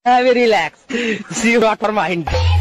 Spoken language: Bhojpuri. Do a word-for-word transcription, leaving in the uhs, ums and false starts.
Have a relax. See you not for mind.